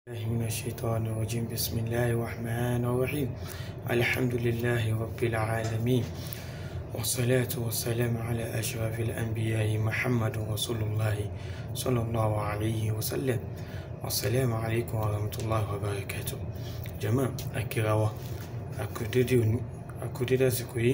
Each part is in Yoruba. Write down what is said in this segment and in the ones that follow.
من الشيطان الرجيم بسم الله الرحمن الرحيم الحمد لله رب العالمين والصلاة والسلام على أشرف الأنبياء محمد رسول الله صلى الله عليه وسلم السلام عليكم ورحمة الله وبركاته جماعة أكراوة أكوديدا سكوي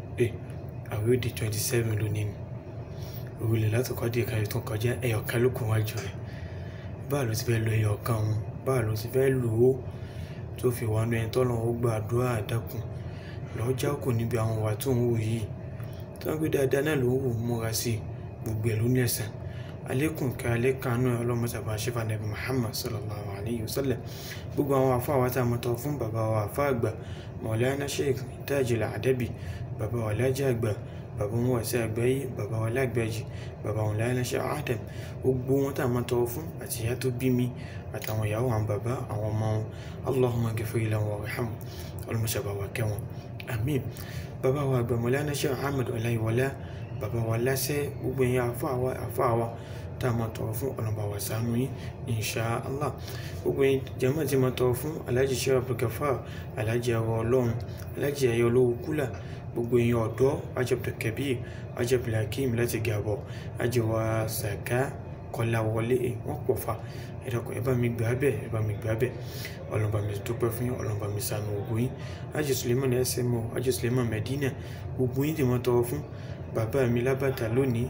أودي 27 لونين òrùlé látọ̀kọ́ dé ìkàrí tó kọjá ẹyọ kan ló kún wájú rẹ̀ báà ló ti fẹ́ lo ẹyọ kan òun báà ló ti fẹ́ lò ó tó fi wọnú ẹni tọ́lọ́ ó gbàdúrà àdákùn lọ́jà kù níbi àwọn ìwà tó ń wò yìí tó ń gbé dáadáa náà ló ń wò múra sí gbogbo ẹ̀ ló ní ẹ̀san alékùn ká alékanú ọlọ́mọsàbà ṣẹ́fà nàbí Muhammad sallallahu alayhi wa sallam gbogbo àwọn àfáà wa tá a mọ̀tọ́ fún bàbá wa àfáà àgbà Maulana Sheikh Tajul Adabi bàbá wa Alhaji àgbà bàbá wọn wà sí àgbáyé bàbá wa lágbàjì bàbá wọn Maulana Sheikh Adam gbogbo wọn tá a máa tọrọ fún àti ìyá tó bí mi àtàwọn ìyàwó àwọn bàbá àwọn ọmọ wọn Allahumma ghfir lahum warhamhum ọlọmọṣàbà wa kẹ́ wọn àmín bàbá wa àgbà Maulana Sheikh Ahmad Ọláyíwọlá bàbá wa láṣẹ gbogbo ẹ̀yin àfáà wa tá a máa tọrọ fún ọlọmọba wa ṣàánú yín insha Allah gbogbo ẹ̀yin jàmáà tí máa tọrọ fún Alhaji Sheikh Abdul Ghaffar Alhaji ẹwọ Ọlọ́run Alhaji ẹyọ olówó kúlà gbogbo èèyàn ọ̀dọ́ Abdul Kabir Abdul Hakim láti Gabon ajẹwà Saka Kọláwọlé wọn pọ̀ fa ẹ̀dọ́kọ̀ ẹ bá mi gbà bẹ́ẹ̀ ọlọ́mọba mi dúpẹ́ fún yín ọlọ́mọba mi ṣàánú gbogbo yín Haji Suleiman SMO Haji Suleiman Medina gbogbo yín tí wọ́n tọrọ fún bàbá mi lábàtà lónìí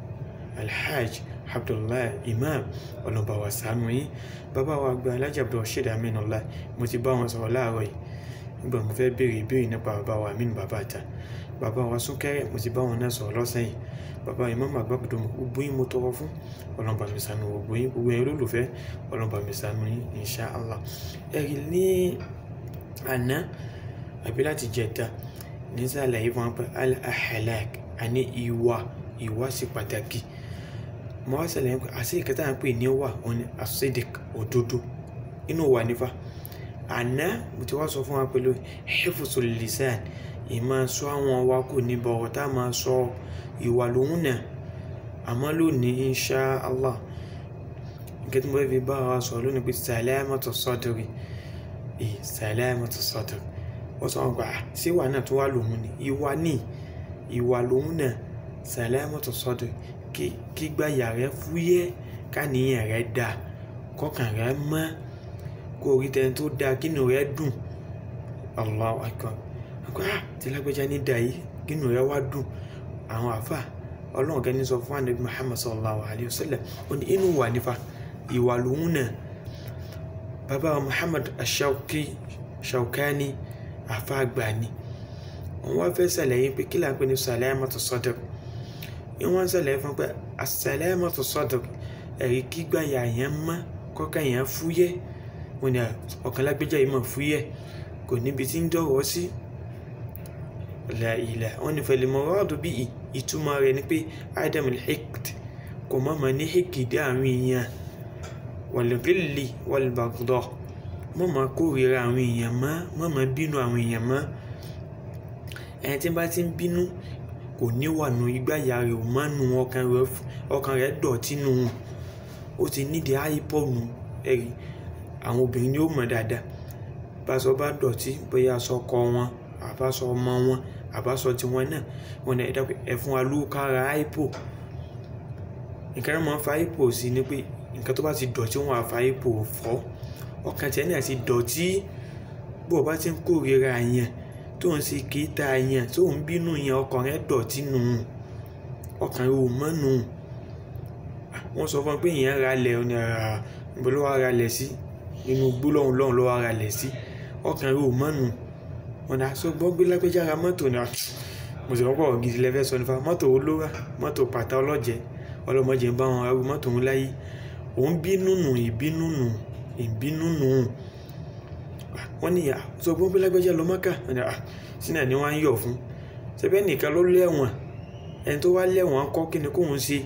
Alhaji Abdullahi Imam ọlọ́mọba wa ṣàánú yín bàbá wa gba Alhaji Abdulrasheed Aminullah mo ti bá wọn sọ̀rọ̀ láàárọ̀ yìí nígbà mo fẹ́ béèrè ìbéèrè nípa bàbá wa Aminu bàbá àta bàbá wa Súnkẹ́rẹ́ mo ti bá wọn náà sọ̀rọ̀ lọ́sẹ̀ yìí bàbá Imam Àgbàdo gbogbo yín mo tọrọ fún ọlọ́mọba mi ṣàánú gbogbo yín olólùfẹ́ ọlọ́mọba mi ṣàánú yín insha Allah ẹ̀rí ní àná àbí láti jẹta ní sàlàyé fún wọn pé al-ahlak àní ìwà sí pàtàkì mo wá sàlàyé pé àṣẹ ìkẹta à ń pè ní wà òní asidik òdodo inú wà nífà àná mo ti wá sọ fún wa pẹ̀lú hifzul lisan ìmá sọ àwọn wa kò ní bọ̀wọ̀ tá a máa sọ ìwà lòun náà àmọ́ lónìí insha Allah nǹkan tí mo fẹ́ fi bá wa sọ lónìí pé salamatu sadri salamatu sadri wọ́n sọ wọn gbà sí ìwà náà tó wà lòun ni ìwà lòun náà salamatu sadri kí gbáyà rẹ fúyẹ́ káníyàn rẹ dáa kọkàn rẹ mọ́ kó orí tẹni tó dáa kínú rẹ dùn Allahu akbar tí lágbẹ́já ní dáa yìí kínú rẹ wá dùn àwọn àfà ọlọ́run kẹ́ni sọ fún Ànábì Muhammad sallallahu alayhi wa sallam ó ní inú wà nífà ìwà lòun náà bàbá wa Muhammad Shawkani àfà àgbà ni wọ́n wá fẹ́ sàlàyé pé kí là ń pè ní salamatu sadr wọ́n sàlàyé fún pé as-salamatu sadr ẹ̀rí kígbà yà yẹn mọ́ kọ́kà yẹn fúyẹ́ wọ́n ní ọ̀kan lágbèjà yìí mọ̀ fúyẹ́ kò níbi tí ń dọ̀wọ́ sí láìlà wọ́n ní fẹ̀lẹ̀ muradu bí ìtumọ̀ rẹ̀ ni pé adam al-hiqd kò mọ̀mọ̀ ní hikidi àwọn èèyàn wal-ghilli wal-baghdha mọ̀mọ̀ kórìíra àwọn èèyàn mọ̀mọ̀ bínú àwọn èèyàn mọ́ ẹni tí bá ti ń bínú kò níwànú ìgbáyà rẹ̀ ò máa nu ọkàn rẹ̀ dọ̀tí nù ó ti nídìí àìpọ̀nù ẹ̀rí àwọn obìnrin ni ó mọ̀ dáadáa báṣọ bá dọ̀tí bóyá aṣọ ọkọ wọn àbáṣọ ọmọ wọn àbáṣọ tiwọn náà wọn náà ẹ̀fún wa ló kára àìpò nǹkan máa ń fa àìpò sí ni pé nǹkan tó bá ti dọ̀tí wọn àfa àìpò fọ́ ọkàn tiẹ̀ náà ti dọ̀tí bó o bá ti ń kórìíra yẹn tó ń ṣe kéta yẹn tó ń bínú yẹn ọkàn rẹ̀ dọ̀tí nù ọkàn rẹ̀ ò mọ́ nù wọ́n sọ fún pé ìyẹn ra lẹ̀ ní ìbò ló wá ra lẹ̀ sí inú gbólóhùn lọ́hùn ló wá ra lẹ̀ sí ọkàn rẹ̀ ò mọ́ nù wọn náà sọ gbọ́ gbé lágbèjà ra mọ́tò ní mo sì rọ́pọ̀ gidi lẹ́fẹ́ sọ nípa mọ́tò olóra mọ́tò pàtà ọlọ́jẹ́ ọlọ́mọdé ń bá wọn arú mọ́tò ń láyé òun bínú nù ìbínú nù wọ́n ní sọ gbọ́ gbé lágbèjà lọ mọ́kà sínú ni wọ́n á ń yọ̀ fún ṣẹbẹ́ nìkan ló lẹ́wọ̀n ẹni tó wá lẹ́wọ̀n kọ́ kí ni kóun ṣe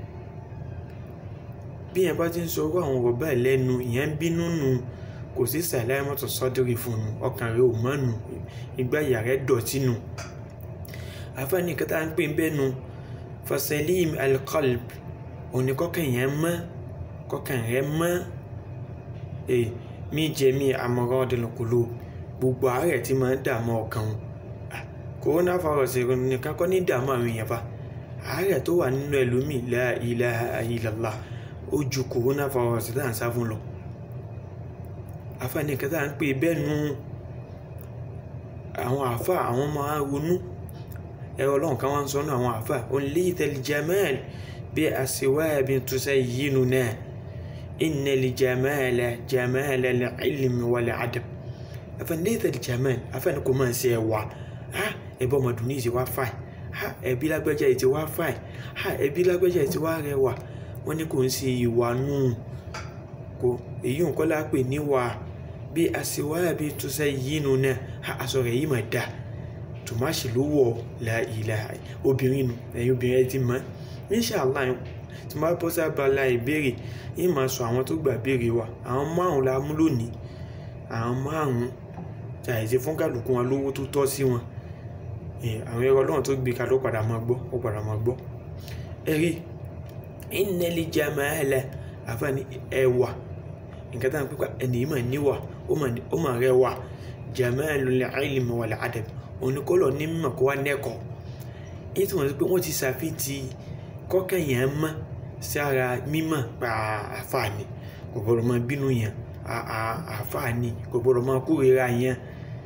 bí yẹn bá ti ń sọ ọ̀rọ̀ àwọn ọ̀rọ̀ báyìí lẹ́nu ìyẹn ń bínú nù kò sí salamatu sadri fún un ọkàn rẹ̀ ò mọ́ nù ìgbáyà rẹ̀ dọ̀tí nù àfáàní kẹta ń pè ń bẹ́nu fasalim al-qalb òní kọ́kàn rẹ̀ mọ́ mi jami amradil qulub gbogbo àárẹ̀ tí máa ń dààmú ọkàn coronavirus nìkan kọ́ ní dààmú àwọn èèyàn fa àárẹ̀ tó wà nínú ẹlòmíì la ilaha illallah ó ju coronavirus tá à ń sá fún lọ àfààní kan tá à ń pè bẹ́ẹ̀ nu àwọn àfà àwọn máa ronú ẹ̀rọ ọlọ́run kan wá ń sọ́nà àwọn àfà onlithal jamal bí aswab tusayyinuna innal jamala jamala al-ilmi wal-adab afẹ́nìlẹ́tẹ̀lì jamal afẹ́ni kò máa ṣe ẹ̀wà ẹ̀bọ́ ọmọdún ní ìṣe wá fáì ẹ̀bí lágbẹ́jà ìṣe wá fáì ẹ̀bí lágbẹ́jà ìṣe wá rẹwà wọ́n ní kò ń ṣe ìwà nù kò èyí ń kọ́lá pè níwà bí aswabi tusayyinuna aṣọ rẹ̀ yìí mà dá tòmáṣì ló wọ̀ la ilaha obìnrin nù ẹ̀yin obìnrin ẹ ti mọ̀ inshallah tí wọ́n bá bọ́ sábàlá ìbéèrè yìí máa sọ àwọn tó gbà béèrè wa àwọn márùn la mú lónìí àwọn márùn ṣàìsí fún kálukú wọn lówó tó tọ́ sí wọn àwọn ẹ̀rọ ọlọ́run tó gbé kalẹ̀ ó padà máa gbọ́ ẹ̀rí innal jamala àfààní ẹwà nǹkan tá à ń pípa ẹni yìí mà níwà ó mà rẹwà jamalul ilmi wal adab oníkọ́lọ̀ ní mímọ̀ kó wá nẹ́kọ̀ọ́ èyí tí wọ́n ti pé wọ́n ti ṣàfihàn kọ́kẹ́yìn mọ́ sára mímọ̀ pa àfààní kò gbọ́dọ̀ máa bínú yẹn àfààní kò gbọ́dọ̀ máa kórìíra yẹn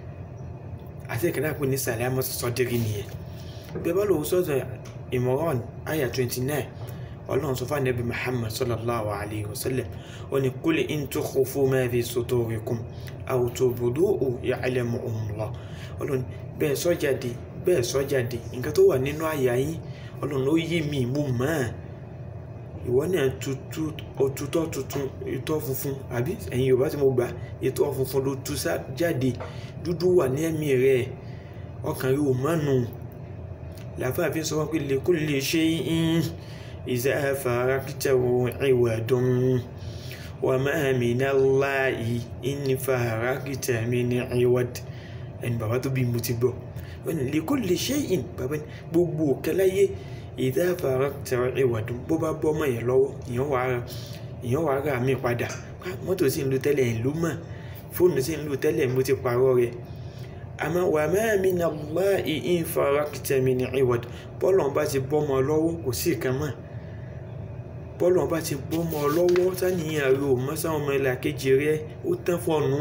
àti ìkànnì àpò ní sàlámù sọdẹ́rì nìyẹn bí bá lòun sọ́dọ̀ Imran aya 29 ọlọ́run sọ fún Ànábì Muhammad sallallahu alayhi wa sallam ó ní qul in tukhfu ma fi sudurikum aw tubduhu ya'lamuhu Allah ọlọ́run bẹ́ẹ̀ sọ jáde nǹkan tó wà nínú àyà yín ọlọ́run ó yé mi mú mọ́ ìwọ náà òtútọ́ tuntun ìtọ́ funfun àbí ẹ̀yin Yorùbá tí mo gbà ìtọ́ funfun ló tú jáde dúdú wà ní ẹ̀mí rẹ̀ ọkàn yóò mánu làfáàfin sọ wọn pé likulli shay'in iza faraktahu iwadun wa ma minallahi in farakta min iwad ẹni bàbá tó bí mo ti gbọ́ likulli shay'in bàbá gbogbo kẹláyé ìdá faraktahu iwadun bó bá bọ́ ọmọ yẹn lọ́wọ́ ìyẹn wàá rà mí padà mọ́tò sì ń lo tẹ́lẹ̀ ìlú mọ̀ fóònù sì ń lo tẹ́lẹ̀ mo ti pààrọ̀ rẹ̀ àmọ́ wa ma minallahi in farakta min iwad bọ́ọ̀lù ọba ti bọ́ ọmọ lọ́wọ́ kò sí ìkan mọ́ bọ́ọ̀lù ọba ti bọ́ ọmọ lọ́wọ́ sáníyàn rẹ̀ ò mọ́ sáwọn ọmọ ilà kejì rẹ̀ ó tán fọ́ọ̀nù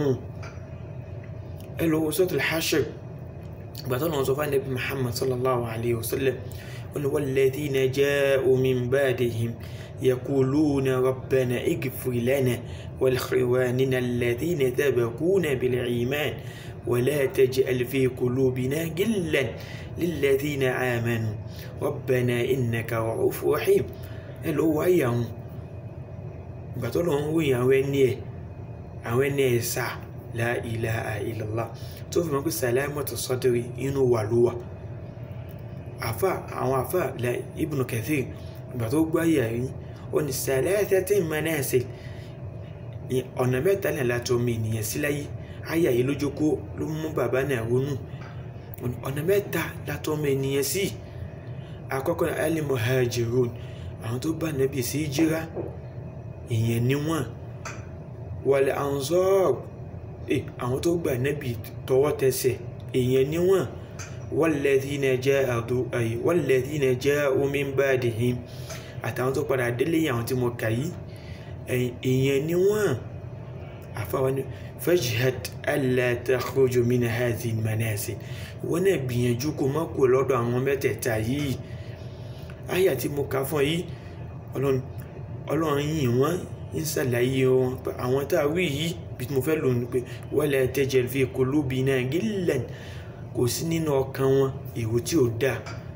ẹ lọ́wọ́ suratul Hashr gbàtọ́ náà sọ fún Ànábì Muhammad sallallahu alayhi wa sallam walladhina ja'u min ba'dihim yaquluna rabbana ighfir lana wa li ikhwanina alladhina sabaquna bil iman ولا تجعل في قلوبنا غلا للذين آمنوا ربنا إنك رؤوف رحيم ẹlò wáyé àwọn ìgbà tó lọ ń wòye àwọn ẹni ẹ̀sà la ilaha illallah tó fi mọ́ pé salamatu sadri inú wà ló wà àwọn àfà Ibn Kathir ìgbà tó gbáyé àrí ó ní salatati manasil ọ̀nà mẹ́ta náà láti ọmọ ènìyàn síláyé àyà yìí lójókó ló mú bàbá náà ronú ọ̀nà mẹ́ta látọ̀ ọmọ ènìyàn sí àkọ́kọ́ al-muhajirun àwọn tó bá Nábì sí jíra ìyẹn ni wọ́n wal ansar àwọn tó gbà Nábì tọwọ́ tẹsẹ̀ ìyẹn ni wọ́n walladhina ja'u min ba'dihim àtàwọn tó padà délé àwọn tí mo kà yìí ìyẹn ni wọ́n àfáwọn ni fajhad alla takhruju min hadhihi al-manasil wọ́n náà gbìyànjú kó má kó lọ́dọ̀ àwọn mẹ́tẹ̀ẹ̀ta yìí àyà tí mo kà fún yìí ọlọ́run yìí wọ́n ń ṣàlàyé wọn àwọn tá a wí yìí bí mo fẹ́ lò ní pé wala tajal fi qulubina ghillan kò sí nínú ọkàn wọn èrò tí ò dáa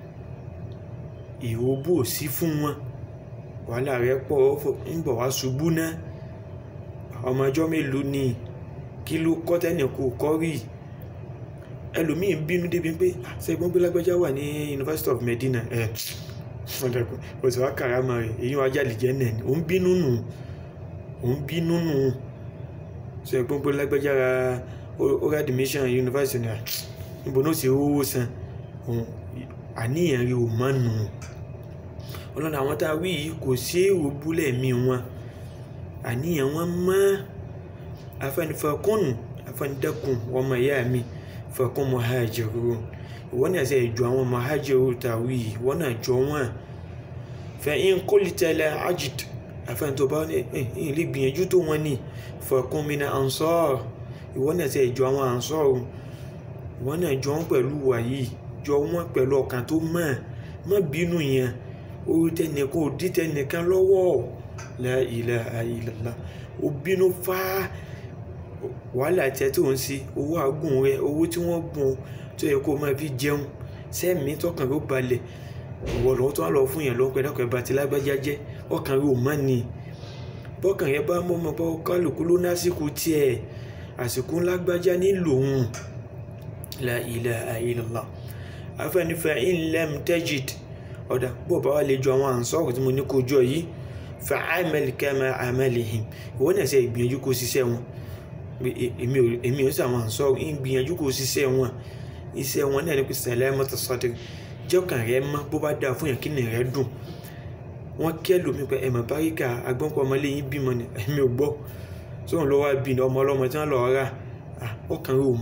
èrò bò sí fún wọn wàhálà rẹ̀ pọ̀ ń bọ̀ wá ṣubú náà ọmọ ọjọ́ mélòó ni kí ló kọ́ tẹ́nì kò kọ́ rí ẹlòmíín bínú débi pé ṣẹ́gbọ́n pé lágbájá wà ní University of Medina òṣèwà karama rẹ̀ èyí wájà lè jẹ́ nẹ̀ òun bínú nù ṣẹ́gbọ́n pé lágbájá ra oral admission university náà níbo náà ṣe owó san àníyàn rí o mọ́ nù ọlọ́nà àwọn tá a wí yìí kò sí èrò búlẹ̀ mi wọn àníyàn wọn mọ́ afẹ́ni fakun afẹ́ni dẹ́kun wọ́n mọ̀ ìyá mi fakun muhajirun ìwọ́n náà ṣe ìjọ àwọn muhajirun tàwí ìwọ́n náà jọ wọ́n fa in qulta la ajid afẹ́ni tó bá ní ilé gbìyànjú tó wọ́n ní fakun mina ansar ìwọ́n náà ṣe ìjọ àwọn ansar ìwọ́n náà jọ wọ́n pẹ̀lú wàyí jọ wọ́n pẹ̀lú ọkàn tó má bínú yẹn orí tẹnìkan ò dí tẹnìkan lọ́wọ́ la ilaha illallah ó bínú fá wàhálà tẹ tó ń sí owó àgùn rẹ owó tí wọ́n bùn tó yẹ kó máa fi jẹun sẹ́mi tọkàn ló balẹ̀ ìwọ lọ́wọ́ tó wà lọ fún yẹn lọ́pẹ́ dákọ̀ ẹ̀bá ti lágbájá jẹ́ ọkàn rẹ ò má ni bọ́kàn yẹn bá mọ́ ọmọ bá kálukú ló lásìkò tiẹ̀ àsìkò lágbájá nílò òun la ilaha illallah afẹ́nifẹ́ in lam tajid ọ̀dà bó bá wà lè jọ àwọn àǹsọ́rù tí mo ní kó jọ yìí fa'amal kama amalihim ìwọ́n náà ṣe ìgbìyànjú kó ṣiṣẹ́ wọn èmi ò sí àwọn àǹsọ́rù ìgbìyànjú kó ṣiṣẹ́ wọn iṣẹ́ wọn náà ní pé salamatu sadr jọ́kàn rẹ̀ mọ́ bó bá dáa fún yàn kí ni rẹ̀ dùn wọ́n kẹ́ lómi pé ẹ̀mọ̀ báríkà agbọ́npọ̀ ọmọlẹ́yìn bímọ ni èmi ò gbọ́ sóhun lọ́wọ́ bí ọmọ ọlọ́mọ tí wọ́n lọ rà ọkàn rẹ̀ ò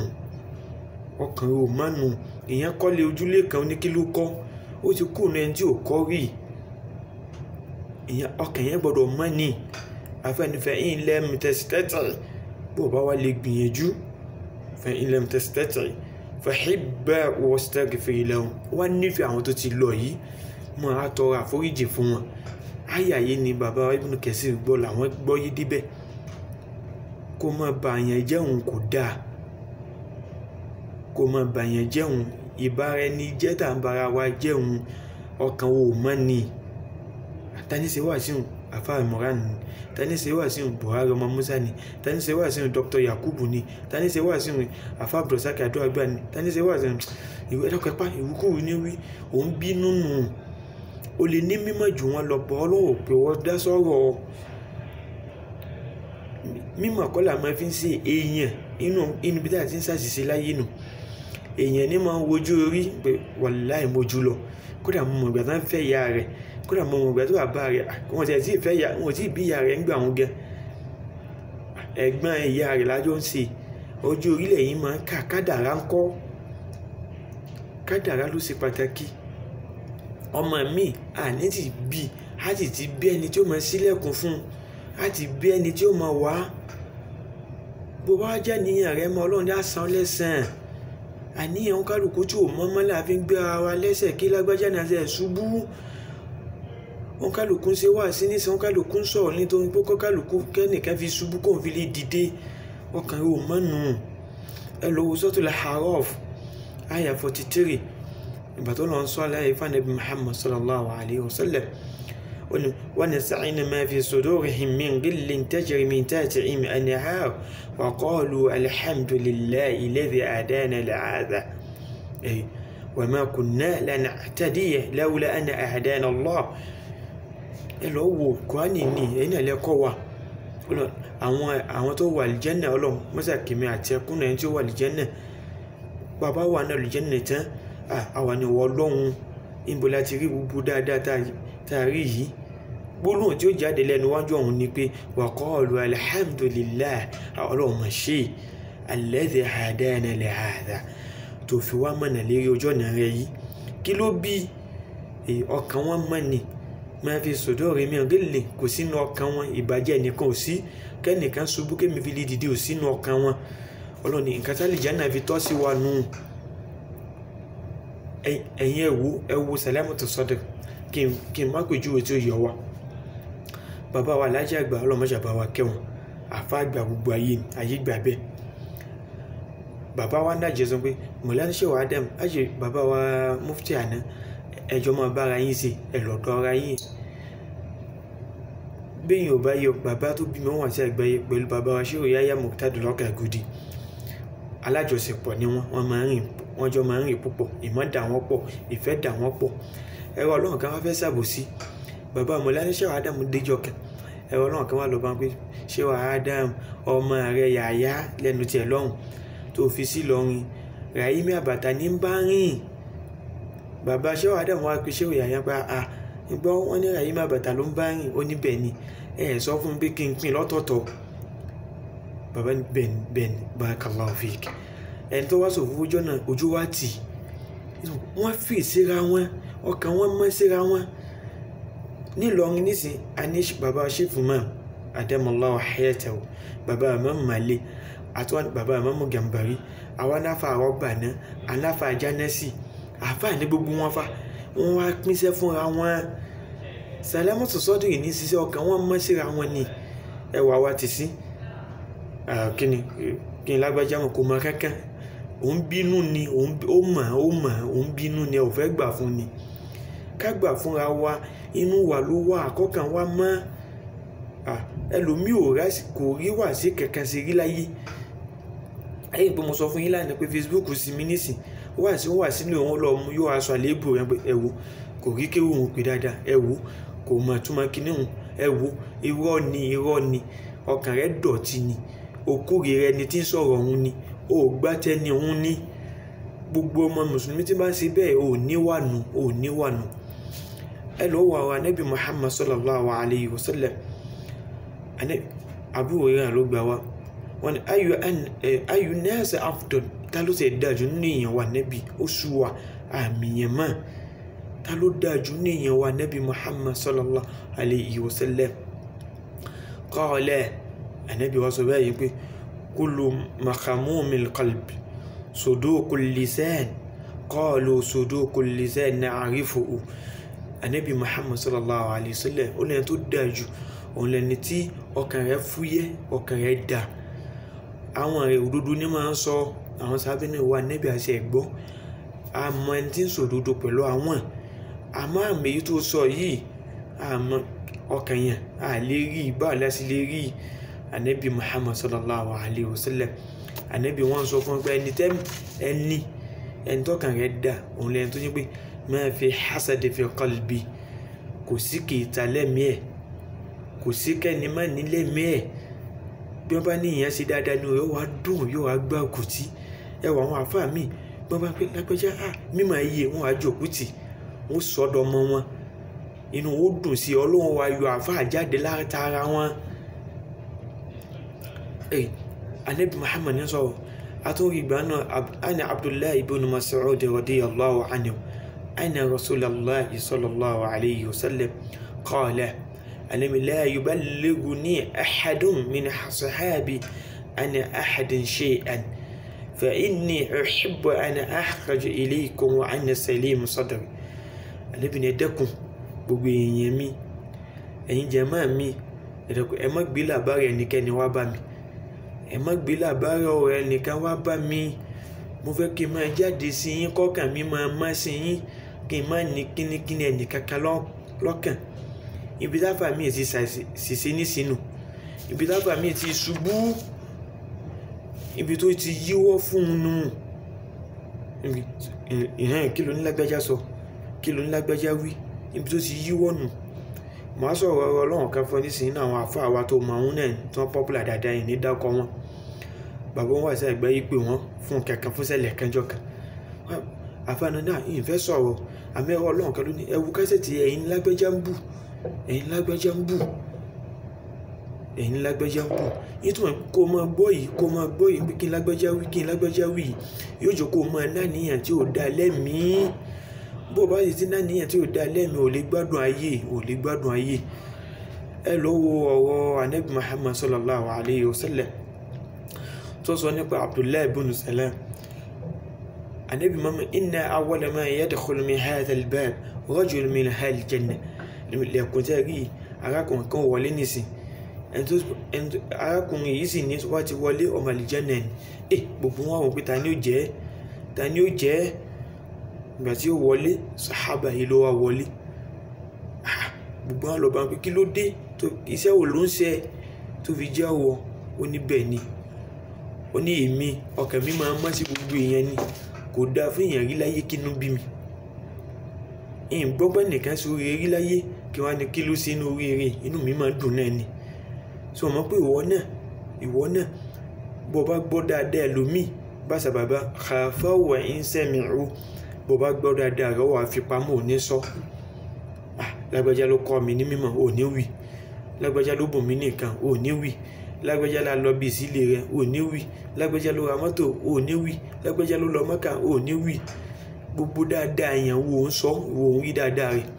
mánu èèyàn kọ́lé ojúlé kan oníkíló kọ́ ó ti kú ní ẹni tí ò kọ́ rí ọkàn yẹn gbọ́dọ̀ mọ́ ní afẹ́nifẹ́ in lam tastati bó bá wà lè gbìyànjú fa in lam tastati fahibba wastaghfir lahum wá nífẹ̀ẹ́ àwọn tó ti lọ yìí mọ́ á tọrọ àforíjì fún wọn ayàyé ni bàbá Ibn Kathir gbọ́ làwọn gbọ́ yí débẹ̀ kó má bàyàn jẹun kò dáa kó má bàyàn jẹun ìbára ẹni jẹ́ tà ń bára wa jẹun ọkàn wo mọ́ ni taníṣe wà sí àfáà Imran ni taníṣe wà sí Buhari ọmọ Musa ni taníṣe wà sí Dr. Yakubu ni taníṣe wà sí àfáà Abdulrasaq Adó-Àgbà ni taníṣe wà sí ìwé ẹ̀dọ́kẹ́pá ìwúkúrú ní wí òun bínú nù o lè ní mímọ̀ jù wọn lọ bọ́ ọlọ́wọ́ pé wọ́n dá sọ́rọ̀ mímọ̀ kọ́là máa fi ń ṣe èèyàn inú bí táà ti ń ṣàṣìṣe láyé nù èèyàn ní máa ń wojú orí pé wàláì mojú lọ kódà mo mọ̀ ìgbà tó ń fẹ́ ìyá rẹ̀ kódà mo mọ̀ ìgbà tó wà bá rẹ̀ wọ́n ti tí ì fẹ́ ìyá wọn tí ì bí ìyá rẹ̀ ń gbà wọn gan ẹ̀gbọ́n ìyá rẹ̀ lájọ́ ń ṣe ojú orílẹ̀ yìí máa ń kà kádàrá ń kọ́ kádàrá ló ṣe pàtàkì ọmọ mi àní ti bí a sì ti bí ẹni tí ó máa ṣílẹ̀kùn fún a ti bí ẹni tí ó máa wá bó bá jẹ́ níyàn rẹ̀ mọ́ Ọlọ́run á san lẹ́san àníyàn kálukú tí ò mọ́mọ́ láàfi ń gbé ara wa lẹ́sẹ̀ kí lágbájá náà ṣe ṣubú wọn kálukú ń ṣe wá sí nísìn wọn kálukú ń sọ̀rọ̀ nítorí pé kálukú kẹ́nìkan fi ṣubú kóun fi lè dìde ọkàn rẹ̀ ò mọ́nu ẹ lọ́wọ́ Suratul A'raf àyà 43 ìgbà tó lọ sọ aláyé fánàbí Muhammad sallallahu alayhi wa sallam ونزعنا ما في صدورهم من غل تجري من تحتهم الأنهار وقالوا الحمد لله الذي هدانا لهذا وما كنا لنهتدي لولا أن هدانا الله ẹlọ́wọ́ kọ́ni ní ẹ̀yìn ẹ̀lẹ́kọ́ wa àwọn tó wà lìjẹ́nà ọlọ́run mọ́sàkìmí àti ẹkùnà ẹni tí ó wà lìjẹ́nà bàbá wà náà lìjẹ́nà tán àwọn ni wọ́n lọ́hun ìbò láti rí gbogbo dáadáa tààrí yìí gbólóhùn tí ó jáde lẹ́nu wájú ọ̀hún ni pé wa qalu alhamdulillah ọlọ́run mà ṣe alladhi hadana li hadha tó fi wá mọ̀nà lérí ojú ọ̀nà rẹ̀ yìí kí ló bí ọkàn wọn mọ̀ ni máa fi sọ̀dọ̀ rẹ̀ mi ọ̀gẹ́lẹ̀ kò sínú ọkàn wọn ìbàjẹ́ nìkan ò sí kẹ́nìkan ṣubú kémi fi lè dìde ò sínú ọkàn wọn ọlọ́ni nǹkan tá lè jánà fi tọ́ sí wa nù ẹ̀yin ẹ̀wù Salamatu Sadr kí n má pèjúwe tí ó yọ wa bàbá wa Alhaji àgbà ọlọ́mọṣà bá wa kẹwọn àfa àgbà gbogbo ayé gbà bẹ́ẹ̀ bàbá wa ń dájẹ́ sọ pé Mọ̀lánà Shehu Adam àṣẹ bàbá wa mufti àná ẹjọ́ máa bára yín sí ẹ̀lọ́dọ̀ ara yín bẹ́yìn ò bá yọ bàbá tó bímọ wọn àti àgbáyé pẹ̀lú bàbá wa Shehu Yahya Muqtada Al-Gudi alájọṣepọ̀ ni wọ́n jọ máa ń rìn púpọ̀ ìmọ̀ dà wọ́n pọ̀ ìfẹ́ dà wọ́n pọ̀ ẹ̀rọ ọlọ́run kan wá fẹ́ ṣàbòsí bàbá Mọ̀lánà Shehu Adam déjọ́ kan ẹ̀rọ ọlọ́run kan wá lọ bá ń pé Shehu Adam ọmọ rẹ̀ Yahya lẹ́nu tiẹ̀ lọ́hùn tó fi sí lọ́rin Rahimi Àbàtà ní ń bá rìn bàbá Shehu Adam wá pé Shehu Yahya pa gbọ́ wọ́n ní Rahimi Àbàtà ló ń bá rìn ó níbẹ̀ ni sọ fún mi pé kí n pín lọ́tọ̀ọ̀tọ̀ bàbá ní bẹ́ẹ̀ ni barakallahu fik. Ẹni tó wá sọ fún ọjọ́ náà ojú wa tì wọ́n fi síra wọn ọkàn wọn mọ́ síra wọn. Nílọrin nísìn àní bàbá ṣèfù mọ́ adamallahu hayatahu bàbá àmọ́ màlẹ́ àtúwọ́n bàbá àmọ́ Gàmbàrí àwọn anáfà àrọ́bà náà anáfà Jánásì àfà ní gbogbo wọn fa wọn wá pínṣẹ́ fúnra wọn. Salamatu Sọ́dírì ní ṣiṣẹ́ ọkàn wọn mọ́ síra wọn ni ẹwà wa ti sí kí ni lágbájá mọ̀ kó mọ kankan òun bínú ni ó mọ̀ òun bínú ni ò fẹ́ gbà fún ni. Ká gbà fúnra wa inú wa ló wà àkọ́kàn wa mọ́. Ẹlòmíì kò rí wà sí kankan sí rí láyé. Ẹ̀yìn pé mo sọ fún yín lánàá pé Facebook sí mi nísìn wà sí ní òun lọ mú yóò aṣọ àléébù rẹ̀ pé ẹ̀wò kò rí kéwù òun pè dáadáa ẹ̀wò kò mọ̀ túmọ̀ kíní òun ẹ̀wò irọ́ ni ọkàn rẹ̀ dọ̀tí ni okòrè rẹ̀ ni tí ń sọ̀rọ̀ òun ni ó gbá tẹ́ni òun ní. Gbogbo ọmọ mùsùlùmí tí bá ń ṣe bẹ́ẹ̀ ò níwànú. Ẹ lọ wà wà Nábì Muhammad sallallahu alayhi wa sallam. Abu Hurairah ló gbà wá wọ́n ní ayu nasi afdal ta ló ṣe dájú nínú èèyàn wa Nábì ó sú wa àmì yẹn mọ́ ta ló dájú nínú èèyàn wa Nábì Muhammad sallallahu alayhi wa sallam. Qala Ànábì wa sọ báyìí pé kullu makhamumil qalbi suduqul lisan qalu suduqul lisan na'rifuhu. Ànábì Muhammad sallallahu alayhi wa sallam ó lẹ́yìn tó dájú òun lẹ́ni tí ọkàn rẹ̀ fúyẹ́ ọkàn rẹ̀ dá. Àwọn rẹ̀ òdodo ní máa ń sọ àwọn sábẹ́ náà wà Ànábì àṣẹ ẹ̀gbọ́ àmọ́ ẹni tí ń sọ òdodo pẹ̀lú àwọn àmọ́ àmì èyí tó sọ yìí àmọ́ ọkàn yẹn àlè rí bá láti lè rí. Ànábì Muhammad sallallahu alayhi wa sallam Ànábì wọ́n sọ fún pé ẹni tọ́kàn rẹ̀ dá òun lẹ́ni tó ní pé ma fi hasadi fi qalbi kò sí kìíta lẹ́mí ẹ̀ kò sí kẹ́ni má ní lẹ́mí ẹ̀ bí wọ́n bá ní ìyẹn ṣe dáadáa ni yóò wá dùn yóò wá gbá òkùtì. Ẹwà àwọn àfáà míì bí wọ́n bá pé lágbájá mímọ iye wọn wá jò òkùtì wọn sọ́dọ̀ ọmọ wọn inú ó dùn sí Ọlọ́run wa yọ àfáà jáde látara wọn. Ànábì Muhammad ní sọ̀rọ̀ àtúnrí ìgbà náà ana Abdullahi ibn Mas'ud radiyallahu anhu anna Rasulullahi sallallahu alayhi wa sallam qala أنني لا يبلغني أحد من أصحابي عن أحد شيئا فإني أحب أن أخرج إليكم وأنا سليم صدري. Ànábì ní ẹ̀dákun gbogbo èèyàn mi ẹ̀yin jàmáà mi ẹ̀dákun ẹ má gbé làbárì ẹnikẹ́ni wá bá mi ẹ má gbé làbárì ọ̀rọ̀ ẹnìkan wá bá mi. Mo fẹ́ kí n máa jáde sí yín kọ́kàn mi máa má sí yín kí n má ní kíníkíní ẹnìkankan lọ́kàn. Ibi táfà míì ti ṣìṣe nísìnú ibi táfà míì ti ṣubú ibi tó ti yíwọ́ fún un nù. Kí ló ní lágbájá sọ kí ló ní lágbájá wí ibi tó ti yíwọ́ nù. Màá sọ̀rọ̀ ọ̀rọ̀ Ọlọ́run kan fún nísìnyí náà àwọn àfáà wa tó mọ àwọn náà tí wọ́n popular dáadáa yìí ní dákọ̀ wọn. Bàbá wọn wà sí àgbẹ̀ yìí pé wọ́n fún kankan fún ṣẹlẹ̀ kanjọ́ kan. Àfáà náà ìfẹ́ sọ̀rọ̀ àmì ẹ̀rọ Ọlọ́run kan ló ní ẹwu kásẹ̀tì ẹ̀yin lágbájá ń bù ẹ̀yin lágbájá ń bù nítorí kó máa gbọ́ yìí pé kí n lágbájá wí yóò jọ kó máa náníyàn tí ò dá lẹ́mìí. Bó bá sì ti náníyàn tí ò dá lẹ́mìí ò lè gbádùn ayé. Ẹ lọ wo ọ̀rọ̀ Ànábì Muhammad sallallahu alayhi wa sallam tó sọ nípa Abdullahi ibn Salam. Ànábì Muhammad inna awwala ma yadkhulu min hadha al-bab rajulun min ahli al-jannah. Lẹ́kùn tẹ́ rí arákùnrin kan wọlé nìsín arákùnrin yìí sì ní wá ti wọlé ọmọ àlìjánnà ni. Gbogbo wọn wọ́n pé ta ni ó jẹ́ ìgbà tí ó wọlé sàhábà yìí ló wá wọlé. Gbogbo wọn lọ bá ń pé kí ló dé iṣẹ́ wo ló ń ṣe tó fi jẹ́ ọwọ́ ó ní bẹ́ẹ̀ ni ó ní èmi ọkàn mi máa ń mọ́ sí gbogbo èèyàn ni kò dáa fún èèyàn rí láyé kínú bí mi. Gbọ́gbọ́n nìkan sí oríire rí láyé kí wọ́n á ní kí ló sí inú oríire inú mi máa dùn náà ni. So mọ̀ pé ìwọ náà bó bá gbọ́ dáadáa ẹlòmíì bá sàbàbà khafaw wa in sami'u bó bá gbọ́ dáadáa rẹ̀ wà fi pamọ́ ò ní sọ. Lágbájá ló kọ́ mi ní mímọ̀ ò ní wí lágbájá ló bùn mí nìkan ò ní wí lágbájá la lọ bí sílé rẹ̀ ò ní wí, lágbájá ló ra mọ́tò ò ní wí, lágbájá ló lọ Mẹ́kà ò ní wí. Gbogbo dáadáa èèyàn wo ń sọ wo ń rí dáadáa rẹ̀.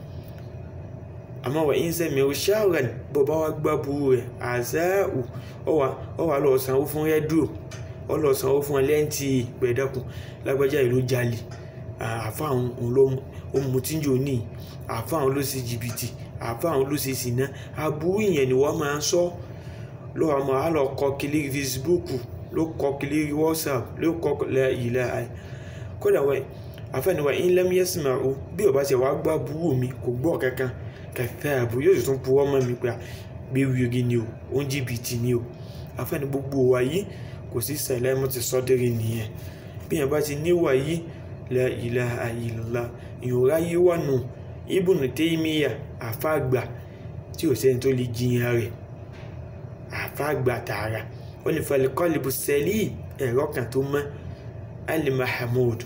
Àmọ́ wà ń sẹ́mi ó ṣáàrà ní bọ́bá wa gbá burú rẹ̀ àzáù ọwà lọ sanwó fún rédíò ọ lọ sanwó fún ẹlẹ́ǹtì gbẹ̀dẹ́kùn lágbájá ìlú jalè àfa àwọn ló mú tíjọ ní àfa àwọn ló ṣe jìbìtì àfa àwọn ló ṣe ṣìnà. Aburú yẹn ni wọ́n máa ń sọ lọ́wọ́ àmọ́ á lọ kọ kiri Facebook ló kọ kiri WhatsApp ló kọ ilẹ̀ àì kódà wẹ̀ àfẹnuwa ń lẹ́mú yẹ́sìn máa o bí ọba ṣe wàá gbá burú mi kò gbọ́ kankan kẹfẹ́ àbò yóò tún pu ọmọ mi pé gbé wíwí ni o ó ń jìbìtì ni o. Àfẹnu gbogbo wa yìí kò sí sẹ̀lẹ̀ mọ́ ti sọ́dẹ̀rì nìyẹn. Bí yẹn bá ti níwà yìí la ilaha illallah ìhòòrá yìí wà nù Ibn Taymiyyah àfa àgbà tí ò sẹ́ni tó lè jiyàn rẹ̀ àfa àgbà tààrà ó ní fal-qalbu salim ẹ̀rọ kan tó mọ́ al-mahmud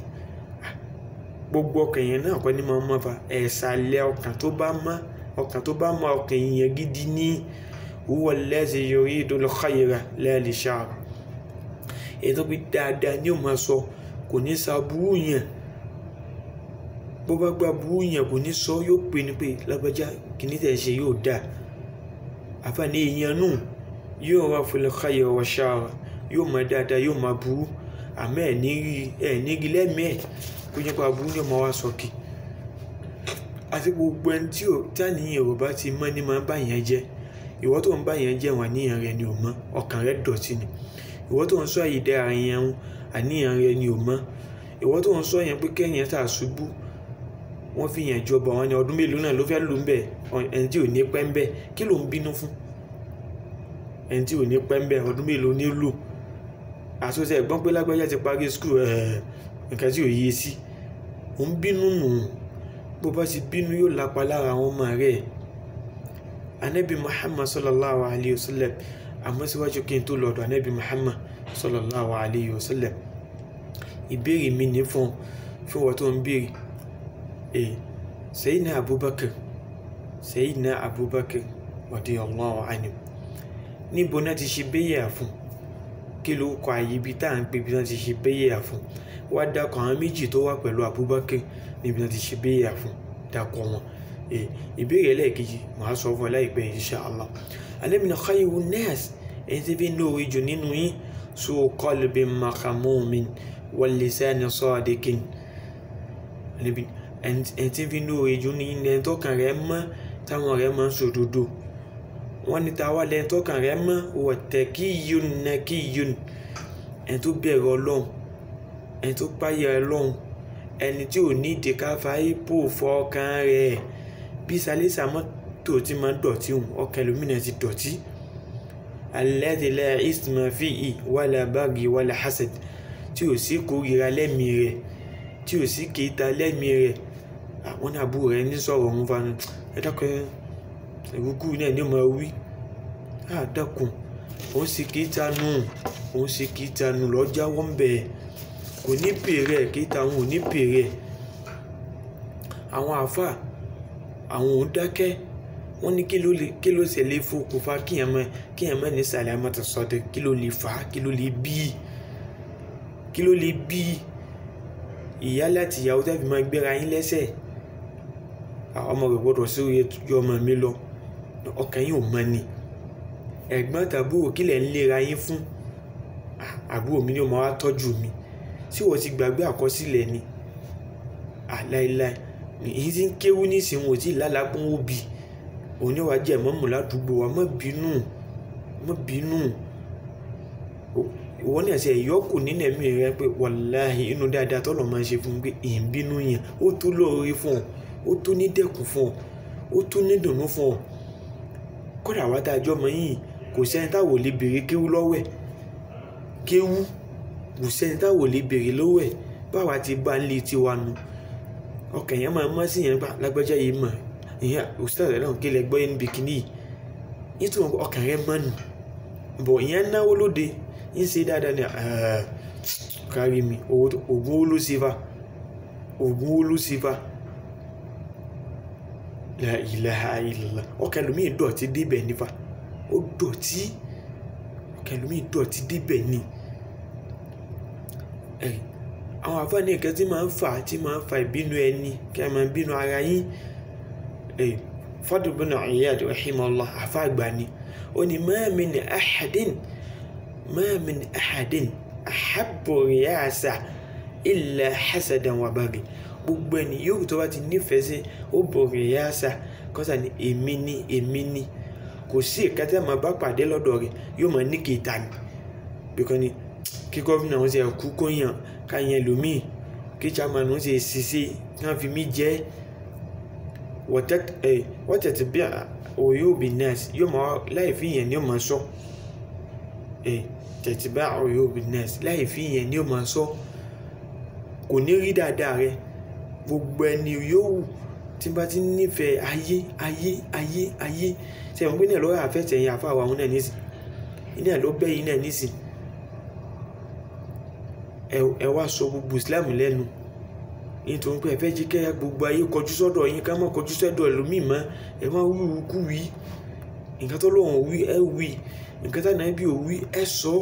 gbogbo ọkàn yẹn náà kọ́ ní máa mọ́ fa ẹ̀sàlẹ̀ ọkàn tó bá mọ́ ọkàn yẹn gidi ní huwa allazi yuridul khayra la li shar. Ètò pé dáadáa ni ó máa sọ kò ní sa burú yẹn bó bá gba burú yẹn kò ní sọ yóò pè ní pé lágbájá kìíní tẹ̀ ṣe yóò dáa. Àfààní èèyàn nù yóò wá fil khayri wa shar yóò máa dáadáa yóò máa burú àmọ́ ẹ̀ ní rí lẹ́mìí kó jẹ́ pé aburú ni ọmọ wa sọ̀kì. Àti gbogbo ẹni tí àníyàn ò bá ti mọ́ ní máa bá yẹn jẹ́. Ìwọ tó ń bá yẹn jẹ́ wọn àníyàn rẹ ni ò mọ́ ọkàn rẹ dọ̀tí ni. Ìwọ tó ń sọ àyídá ara yẹn àníyàn rẹ ni ò mọ́. Ìwọ tó ń sọ yẹn pé kẹ́yìn tà ṣubú wọ́n fi yẹn jọba wọn ní ọdún mélòó náà ló fẹ́ lù ń bẹ̀ ẹni tí ò ní pẹ́ ń bẹ̀ kí ló ń bínú fún ẹni tí ò ní pẹ́ ń bẹ̀ ọdún mélòó ní lò. Àsọtẹ́ ẹ̀gbọ́n pé lágbájá ti parí skul nǹkan tí ò yé sí ò ń bínú nù bó bá ti bínú yóò lápa lára àwọn ọmọ rẹ̀. Ànábì Muhammad sallallahu alayhi wa sallam àmọ́ síwájú kí n tó lọ́dọ̀ Ànábì Muhammad sallallahu alayhi wa sallam ìbéèrè mi ní fún wọn tó ń béèrè Sayyidina Abubakar radiyallahu anhu níbo náà ti ṣe béyà fún kí ló kọ àyè ibi tá à ń pè bí wọ́n ti ṣe béyà fún wá dákọ̀ àwọn méjì tó wà pẹ̀lú Abubakar níbi wọ́n ti ṣe béyà fún dákọ̀ wọn. Ìbéèrè ẹlẹ́ẹ̀kejì màá sọ fún ọ láìpẹ́ insha Allah. Ànábì ní khayrun nas ẹni tí fi ń lóore jù nínú yín su qalbin mahmumin wal lisani sadiqin. Ẹni tí fi ń lóore jù ní ilẹ̀ tọ́kàn rẹ̀ mọ́ táwọn rẹ̀ máa ń sòdodo. Wọ́n ní táwa lẹ́yìn tọ́kàn rẹ̀ mọ́ wa taqiyyun naqiyyun ẹni tó bẹ̀rù Ọlọ́run ẹni tó páyà Ọlọ́run ẹni tí ò ní ìdí ká fa ipò fọkàn rẹ̀ bí sálísà mọ́tò tí máa ń dọ̀tí ọkàn ẹlòmínà ti dọ̀tí. Alladhi la isma fihi wala baghi wala hasad tí ò sí kórìíra lẹ́mìí rẹ̀ tí ò sí kìíta lẹ́mìí rẹ̀. Àwọn àbúrò rẹ̀ ní sọ̀rọ̀ ọ̀hún fanu ẹ̀dákọ̀ ìrúkú náà ní ọmọ wí dákun òun sì kìíta nù lọ́jà wọ́n bẹ̀ kò ní pèrè kìíta òun ò ní pèrè. Àwọn àfà àwọn ò dákẹ́ wọ́n ní kí ló ṣe lè fokùnfà kíyàn mọ́ ní sàlámàtà sọ́dẹ̀ kí ló lè fà á kí ló lè bí ìyá láti ìyàwó tàbí máa gbéra yín lẹ́sẹ̀. Ọmọ rẹ̀ gbọ́dọ̀ sí orí ẹjọ́ ọmọ mi lọ ọkàn yín ò mọ́ ni. Ẹ̀gbọ́n tàbúrò kí lẹ̀ ń lera yín fún àbúrò mi ni ó máa wá tọ́jú mi tí wọ́n ti gbàgbé àkọsílẹ̀ ni. Láíláí èyí tí ń kéwú nísìnyí wọn ò tí ì lálàpọ̀ ó bì òun ni wàá jẹ́ mọ́mù ládùúgbò wa má bínú ìwọ ní ẹ̀sẹ̀ ìyọ́kù nínú ẹ̀mí rẹ pé wàláhì inú dáadáa tọ́lọ̀ máa ń ṣe fún un pé ìbínú yẹn ó tó lóore fún ọ ó tó ní dẹ́kun fún ọ ó tó ní dùnú fún ọ. kódà wá tá a jọ mọ yìí kò sẹ́ni táwọn ò lè béèrè kéwú lọ́wọ́ ẹ̀ kò sẹ́ni táwọn ò lè béèrè lọ́wọ́ ẹ̀ báwa ti bá ń lé tiwa nu ọkàn yẹn máa mọ́ sí yẹn gbà lágbájá yìí mọ̀ ìyẹn òṣìṣẹ́ rẹ̀ náà kí lẹ gbọ́ yẹn níbi kìíní yìí nítorí ọkàn rẹ̀ mọ́ nù bọ̀ ìyẹn náwó lóde ń ṣe dáadáa ní kárí mi ògùn owó ló sí fa la ilaha illallah ọkàn lómi dọ̀tí débẹ̀ nífa ó dọ̀tí ọkàn ẹlòmíì dọ̀tí débẹ̀ ni àwọn àfáà ní nǹkan tí máa ń fa ìbínú ẹni kí a máa bínú ara yín Fadl ibn Iyad rahimahullah àfáà àgbà ni ó ní ma min ahadin ahabbu riyasa illa hasadan wa baghi gbogbo ẹni yóò tó bá ti nífẹ̀ẹ́ sí ó bọ̀ riyasa kọ́sà ní èmi ni kò sí ìkẹtẹ́ máa bá pàdé lọ́dọ̀ rẹ̀ yóò máa ní kìíta ni bíkọ́ ni kí gọ́fìnà wọn ṣe kú kó yàn káyẹn lómìn kí chairman wọn ṣe ṣiṣẹ́ kí wọ́n fi mí jẹ́ wọ́tẹ̀tẹ̀ bí òyòbí nurse yóò máa láì fi yẹn ni yóò máa sọ tẹ̀tẹ̀ bá òyòbí nurse láì fi yẹn ni yóò máa sọ kò ní rí dáadáa rẹ gbogbo ẹni yòówù tí bá ti nífẹ̀ẹ́ ayé ṣe wọn gbé náà lọ́wọ́ àfẹ́tẹ̀ yẹn àfa àwọn náà nísìn iná ló bẹ́ yìí náà nísìn ẹ wá sọ gbogbo Islam lẹ́nu nítorí pé ẹ fẹ́ jí kẹ́yà gbogbo ayé kọjú sọ́dọ̀ yín ká má kọjú sọ́dọ̀ ẹlòmíì mọ́ ẹ má wí kú wí nǹkan tó lọ́wọ́ wí ẹ wí nǹkan tá náà bí ò wí ẹ sọ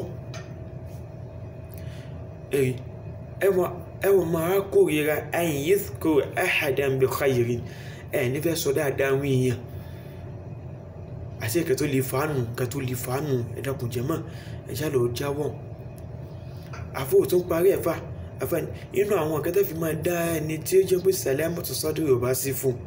ẹ wọ́n máa kórìíra ayin yadhkur ahadan bi khayrin ẹ nífẹ̀ẹ́ sọ dáadáa wí yẹn àti ẹ̀kẹ́ tó lè fàánù ẹ̀dàkùn jẹ́mọ́ ẹ̀já lọ jáwọ́ àfọwọ́ tó ń parí ẹ̀fà àfẹ́ni inú àwọn akẹ́tẹ́ fi máa dá ẹni tí ó jẹ́ pé salamatu sadri yóò bá sí fún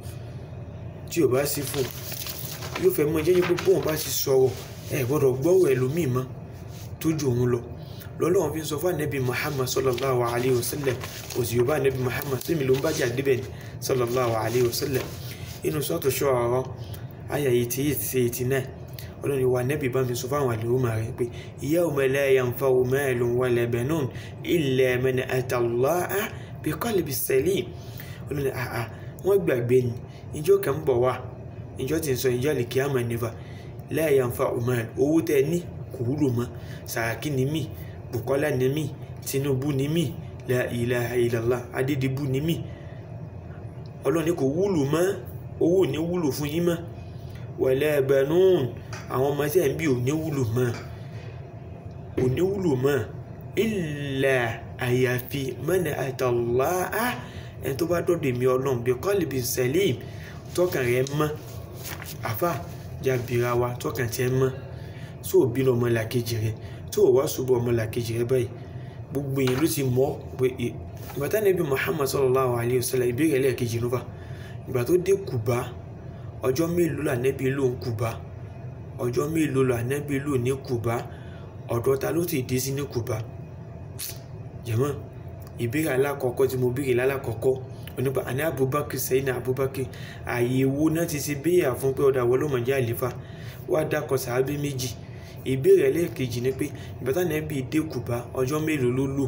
yóò fẹ́ mọ́ jẹ́ pé bóun bá ti sọ̀rọ̀ ẹ̀ gbọ́dọ̀ gbọ́rọ̀ ẹlòmíì mọ́ tó ju òun lọ lọ́lọ́run fi ń sọ fún ànábì Muhammad sallallahu alayhi wa sallam òsì yorùbá ànábì Muhammad sími ló ń bájà débẹ̀ ni sallallahu alayhi wa sallam inú sọ́ọ̀tù Shu'ara àyà 88-89 ọlọ́run ìwà ànábì bá mi sọ fún àwọn àlùmọ́ rẹ̀ pé yawma la yanfa'u malun wala banun illa man ata Allaha bi qalbin salim ọlọ́run wọ́n gbàgbé ni ìjọ kan bọ̀ wá ìjọ tí ń sọ ìjọ lè kí á máa nífà la yanfa'u mal owó tẹ ní kò wúlò mọ́ Sàràkí ni mí Bùkọ́lá ni mí Tinubu ni mí la ilaha illallah Adédìbú ni mí ọlọ́run kò wúlò mọ́ owó ní wúlò fún yín mọ́ wala banun àwọn ọmọ tí ẹ̀ ń bí ò ní wúlò mọ́ illa àyàfi man ata Allaha ẹni tó bá dọ́dọ̀ mi ọlọ́run bi qalbin salim tọkàn rẹ̀ mọ́ àfà jàbìrà wa tọkàn tiẹ̀ mọ́ tó o bínú ọmọlàkejì rẹ̀ tó o wá ṣubú ọmọlàkejì rẹ̀ báyìí gbogbo yẹn ló ti mọ̀ pé ìgbà tí Ànábì Muhammad sallallahu alayhi wa sallam ìbéèrè lẹ́ẹ̀kejì ló fà ìgbà tó dé Kùbá ọjọ́ mélòó l'Ànábì lò ń Kùbá ọjọ́ mélòó l'Ànábì lò ní Kùbá ọ̀dọ̀ ta ló ti dé sí ní Kùbá jẹ̀mọ́ ìbéèrè alákọ̀ọ́kọ́ tí mo béèrè lálákọ̀ọ́kọ́ onípa àní Abubakar sẹ́yìn Abubakar ààyè wo náà ti ṣe béèrè fún pé ọ̀dà wọlọ́mọdé àlefa wá dákọ̀ sàábé méjì ìbéèrè ẹlẹ́ẹ̀kejì ni pé ìgbà tí Ànábì dé Kùbá ọjọ́ mélòó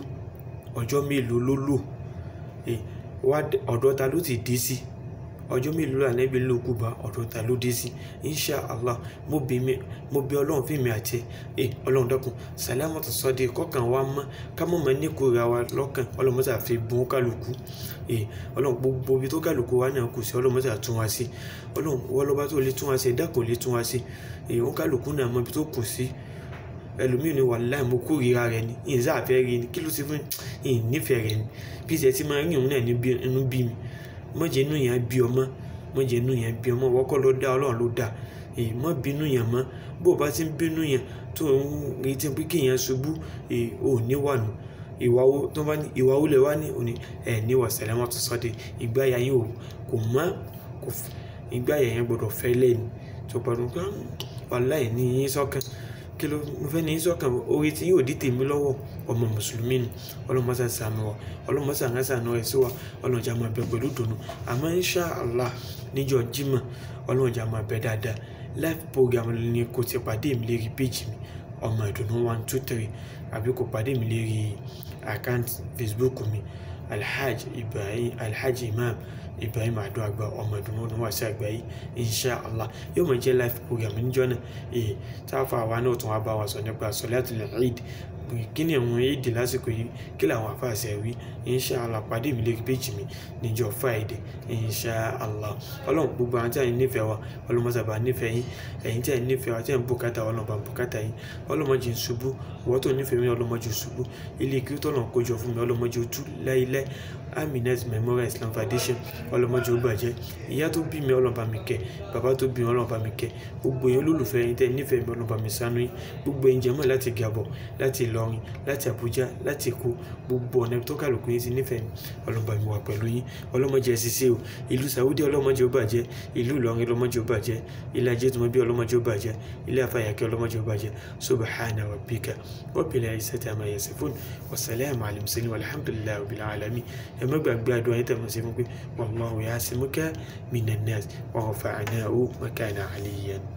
ló lò wá ọ̀dọ̀ ta ló ti dé sí ọjọ́ mélòó l'Ànábì lò Kùbá ọ̀dọ̀ ta ló dé sí insha Allah mo bí ọlọ́run fíìmì àti ọlọ́run dákun salamatu sadri kọ́kàn wa mọ́ ká mọ̀ mọ́ ní kóra wa lọ́kàn ọlọ́run mọ́sà fi bùn kálukú ọlọ́run gbogbo ibi tó kálukú wa náà kù sí ọlọ́run mọ́sà tún wa sí ọlọ́run wọ́n lọ́ba tó lè tún wa sí ẹ̀dá kò lè tún wa sí òun kálukú náà mọ ibi tó kù sí ẹlòmíì ni wallahi mo kórìíra rẹ ni ìyẹn sáfẹ́ rí ni kí ló ti fún ìyẹn nífẹ̀ẹ́ rẹ ni bí ìṣẹ́ ti máa ń rí òun náà inú bí mi mọ̀jẹ̀ inú yẹn bí ọmọ wọ́kọ́ ló dá ọlọ́run ló dá mọ́ bínú yẹn mọ́ bó o bá ti ń bínú yẹn tó ń retí pé kí yẹn ṣubú ò níwànú ìwà olè wá ní òní níwà salamatu sadri ìgbáyà yín kò mọ́ ìgbáyà yẹn gbọ́dọ̀ fẹ́ lẹ́nu tó gbọ́dọ̀ pé wallahi ní yín sọ́kàn kí ló mo fẹ́ ní yín sọ́kàn orí tí yóò dí tèmi lọ́wọ́ ọmọ mùsùlùmí ni ọlọ́mọsà sàmì wa ọlọ́mọsà ń sànà ẹ̀ sí wa ọlọ́jà máa bẹ pẹ̀lú dùnú àmọ́ insha Allah níjọ́ Jímọ̀ ọlọ́jà máa bẹ dáadáa live program ni kò ti pàdé mi lérí page mi ọmọ ìdùnnú 123 àbí kò pàdé mi lérí account Facebook mi Alhaji Imam Ibrahim Ado Agba ọmọ ìdùnnú ọdún wá sí àgbáyé insha Allah yóò máa jẹ́ live program níjọ́ náà táfà wa náà tún wá bá wa sọ nípa Salatul Eid kí ni àwọn èdè lásìkò yìí, kí làwọn àfáàṣẹ wí. Inshallah pàdé mi lórí péjì mi níjọ́ Friday inshallah. Ọlọ́run gbogbo àwọn tí a nífẹ̀ẹ́ wa ọlọ́mọsàbà nífẹ̀ẹ́ yín, ẹ̀yin tí a nífẹ̀ẹ́ wa tí a ń bùkátà ọlọ́mọba bùkátà yín, ọlọ́mọdé ń ṣubú, ìwọ tó nífẹ̀ẹ́ mi ọlọ́mọdé ṣubú, ilé kí tó lọ́n kójọ fún mi ọlọ́mọdé ojú láíláí. Aminat Memorial Islam Foundation ọlọ́mọdé ó bàjẹ́, ìyá tó bí mi ọlọ́ba mi kẹ́, bàbá tó bí mi ọlọ́ba mi kẹ́, gbogbo yẹn olólùfẹ́ yín tẹ́ nífẹ̀ẹ́ mi ọlọ́ba mi ṣàánú yín, gbogbo yín jẹ́mọ̀ láti Gabon, láti Ìlọrin, láti Abuja, láti Èkó, gbogbo ọ̀nà tó kálukú yín ti nífẹ̀ẹ́ mi ọlọ́ba mi wà pẹ̀lú yín, ọlọ́mọdé ẹ ṣiṣẹ́ o, ìlú Saudi ọlọ́mọdé ó bàjẹ́, ìlú Ìlọrin ọlọ́mọdé ó bàjẹ́, ilé ajé tó mọ bí ọlọ́mọdé ó bàjẹ́, ilé afáyàkẹ́ ọlọ́mọdé ó bàjẹ́. Subhana rabbika rabbil izzati amma yasifun wa salamun alal mursalin walhamdulillahi rabbil alamin. Ẹ má gbàgbé àdúrà yín tẹ́ mọ̀ sí fún pé wallahu ya'simuka minan nas wa rafa'nahu makanan aliyyan.